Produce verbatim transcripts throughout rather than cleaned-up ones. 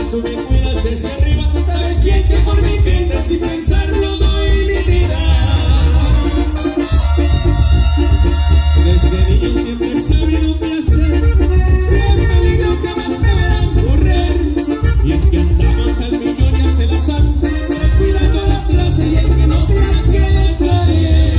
tú me cuidas desde arriba. Sabes bien que por mi gente sin pensarlo doy mi vida. Desde niño siempre he sabido qué hacer. Siempre digo que más me verán correr. Y el que andamos al millón ya se la sabe. Siempre cuidando la frase y el que no crea que le cae.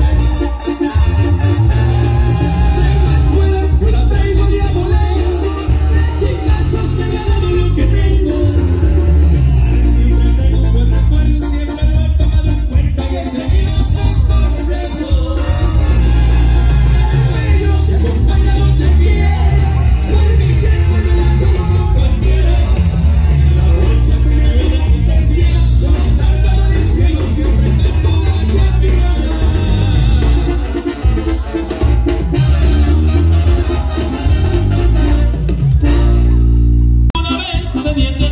Traigo escuela, yo la traigo diabolera. Chingazos me ganado lo que tengo. Siempre tengo un buen recuerdo, siempre lo he tomado en cuenta y he seguido sus consejos. Yo te acompaño donde quiera, por mi gente me la como con cualquiera. La bolsa que me viene aquí te sigue, no estar todo en el cielo, siempre tengo una chapina. Una vez te di